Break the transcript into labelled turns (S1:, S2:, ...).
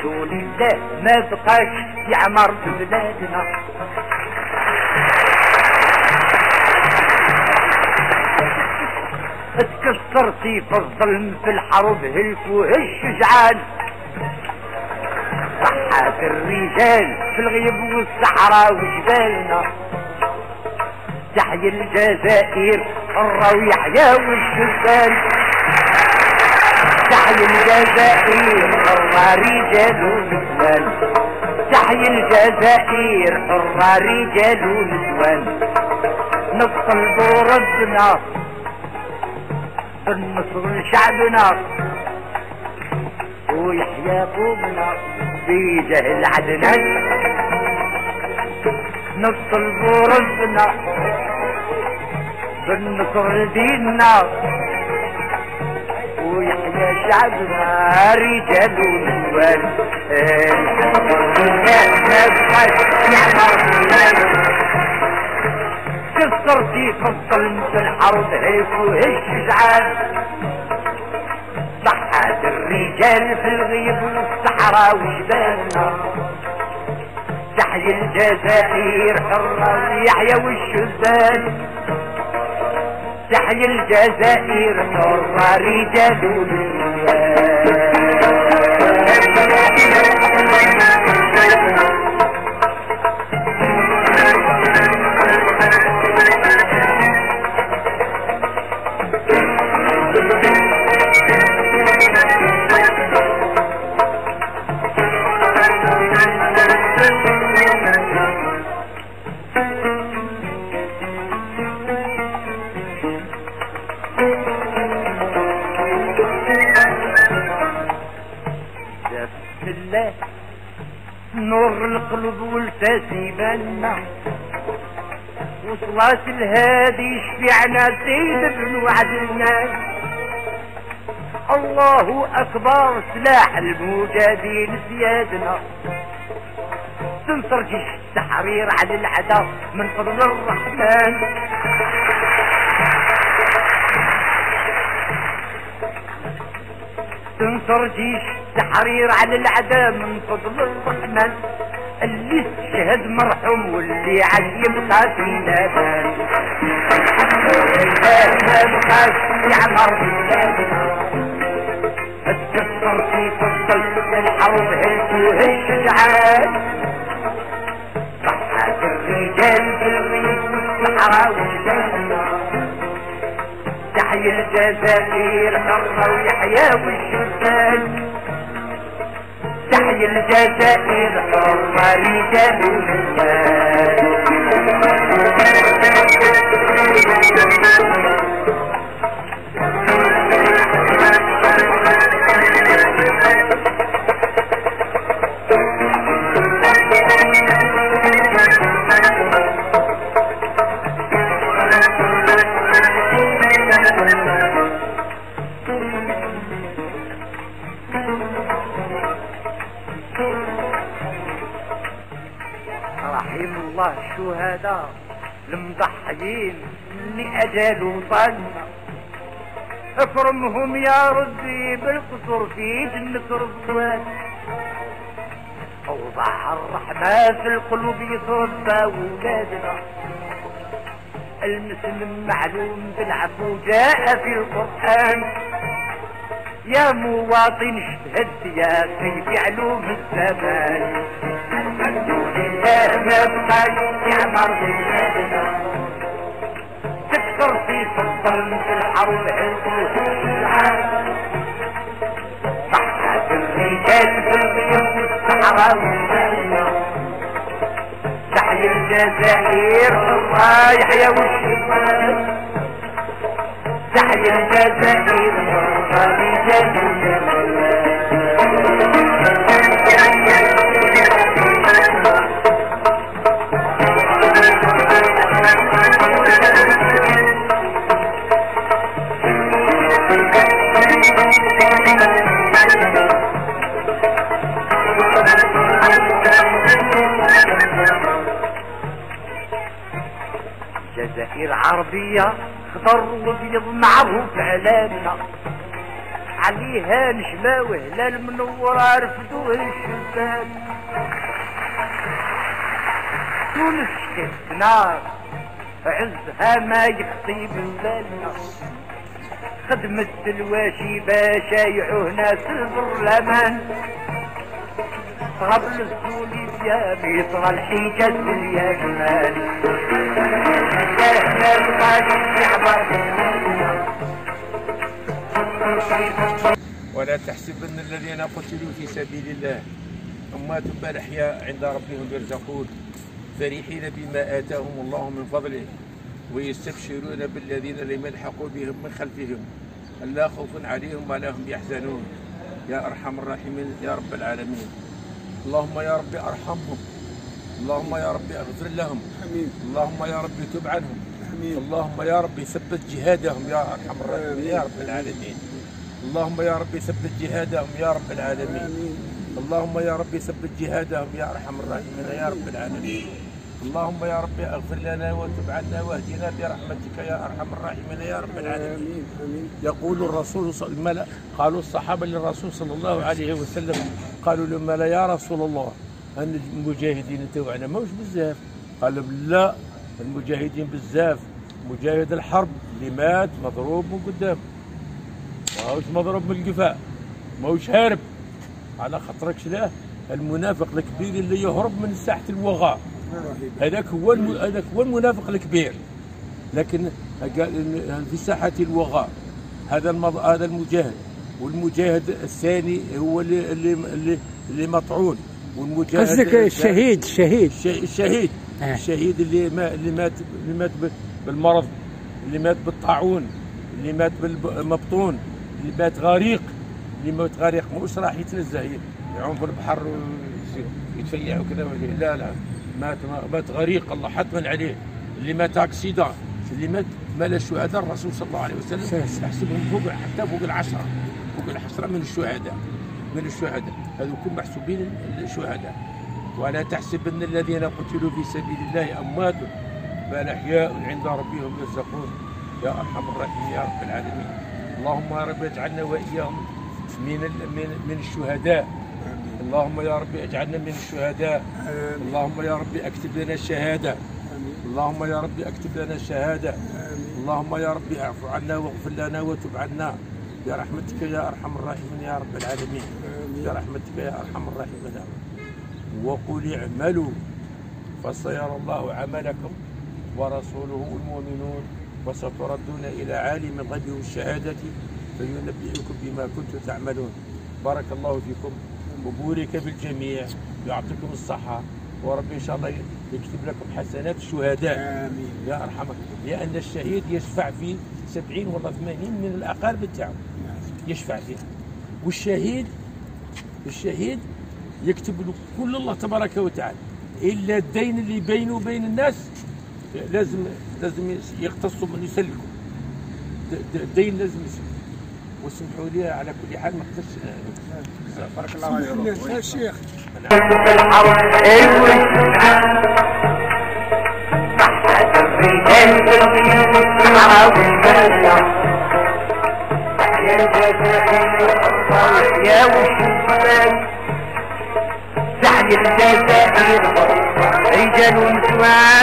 S1: دون الله ما بقاش يعمر في بلادنا. اتكسرتي في الظلم في الحرب هلكوه الشجعان، صحات الرجال في الغيب والصحراء وجبالنا. تحيي الجزائر حرة ويحيى والشبان، تحيي الجزائر حرة رجال ونسوان، تحيي الجزائر حرة رجال ونسوان. نطلبوا ربنا بالنصر لشعبنا ويحيى قومنا بجاه العدنان. نطلبوا ربنا بالنصر لديننا ويحيى شعبنا رجال ونسوان. كسرتي في الظلم في الحرب هيكوه الشجعان، صحات الرجال في الغيب والصحراء وجبالنا. تحيي الجزائر حرة ويحيى والشبان، تحيي الجزائر حرة رجال ونسوان. نور القلب والتسيبنا وصلات الهادي شفعنا سيد بن وعد الناس. الله اكبر سلاح المجاهدين سيادنا، تنصر جيش التحرير على العدا من فضل الرحمن. تنصر جيش التحرير على العدا من فضل الرحمن. اللي استشهد مرحوم واللي عاش يبقى في النبات. ما بقاش يعمر في بلادنا. اتكسر في الظلم الحرب هلكوه الشجعان، صحات الرجال في الغيب والصحراء وجبالنا. تحيي الجزائر حرة ويحيى والشبان، تحيي الجزائر حرة رجال ونسوان. رحم الله الشهداء المضحيين اللي اجال وطننا. اكرمهم يا ربي بالقصر في جنة رضوان. اوضع الرحمة في القلوب يصرف اولادنا. المسلم معلوم بالعفو جاء في القرآن. يا مواطن اشتهد يا سيدي علوم الزمان. ما بقاش يعمر بلادنا. تكسر في الظلم في الحرب هلكوه الشجعان، صحات الرجال في الغيب والصحراء وجبالنا. تحيي الجزائر حرة يحيى والشبان، تحيي الجزائر حرة رجال ونسوان. جزائر عربية خضر وابيض معروف علامنا، عليها نشمة وهلال منورة رفدوا والشباك تونس شكت نار عزها ما يخطي بالنا خدمة الواشي باشايعه ناس البرلمان طرابلس وليبيا بيطرى الحجاز يا جمال
S2: ولا تحسبن الذين قتلوا في سبيل الله أموات بل أحياء عند ربهم يرزقون فرحين بما آتاهم الله من فضله ويستبشرون بالذين لم يلحقوا بهم من خلفهم ألا خوف عليهم ولا هم يحزنون يا أرحم الراحمين يا رب العالمين. اللهم يا رب ارحمهم، اللهم يا رب اغفر لهم، امين. اللهم يا رب تب عنهم، امين. اللهم يا رب ثبت جهادهم يا ارحم الراحمين يا رب العالمين. اللهم يا رب ثبت جهادهم يا رب العالمين، امين. اللهم يا رب ثبت جهادهم يا ارحم الراحمين يا رب العالمين. اللهم يا رب اغفر لنا وتب عنا واهدنا برحمتك يا ارحم الراحمين يا رب العالمين. يقول الرسول قالوا الصحابه للرسول صلى الله عليه وسلم قالوا لما لا يا رسول الله ان المجاهدين تاعنا ماهوش بزاف. قال لهم لا، المجاهدين بزاف. مجاهد الحرب اللي مات مضروب من قدام، ماهوش مضروب من القفاء، ماهوش هارب على خاطرك. لا، المنافق الكبير اللي يهرب من ساحه الوغى هذاك هو المنافق الكبير. لكن في ساحه الوغى هذا المجاهد، والمجاهد الثاني هو اللي مطعون، والمجاهد
S3: قصدك الشهيد.
S2: الشهيد اللي مات بالمرض، اللي مات بالطاعون، اللي مات بالمبطون، اللي مات غريق. اللي مات غريق مش راح يتنزه يعوم في البحر ويتفيع وكذا، لا مات غريق الله حتما عليه. اللي مات اكسيدان، اللي مال الشهداء الرسول صلى الله عليه وسلم يحسبهم حتى فوق العشرة من الشهداء هذوكم محسوبين الشهداء. ولا تحسبن الذين قتلوا في سبيل الله اموات بل احياء عند ربهم يرزقون يا ارحم الراحمين يا رب العالمين. اللهم يا رب اجعلنا واياهم من الشهداء. اللهم يا رب اجعلنا من الشهداء. اللهم يا رب اكتب لنا الشهاده. اللهم يا رب اكتب لنا الشهاده. اللهم يا رب اعف عنا واغفر لنا وتب عنا برحمتك يا ارحم الراحمين يا رب العالمين. برحمتك يا ارحم الراحمين يا رب. وقل اعملوا فسيرى الله عملكم ورسوله المؤمنون وستردون الى عالم الغيب والشهاده فينبئكم بما كنتم تعملون. بارك الله فيكم وبورك بالجميع، يعطيكم الصحة، وربي إن شاء الله يكتب لكم حسنات الشهداء. آمين يا أرحمك. لأن الشهيد يشفع في 70 ولا 80 من الأقارب تاعو يشفع فيه. والشهيد يكتب له كل الله تبارك وتعالى، إلا الدين اللي بينه وبين الناس لازم يقتصوا من يسلكوا الدين، لازم يسلكوا. واسمحوا لي على كل حال ما قدرتش. بارك الله عليك يا شيخ.
S1: يا وشبان زعل الجزائر رجال ونسوان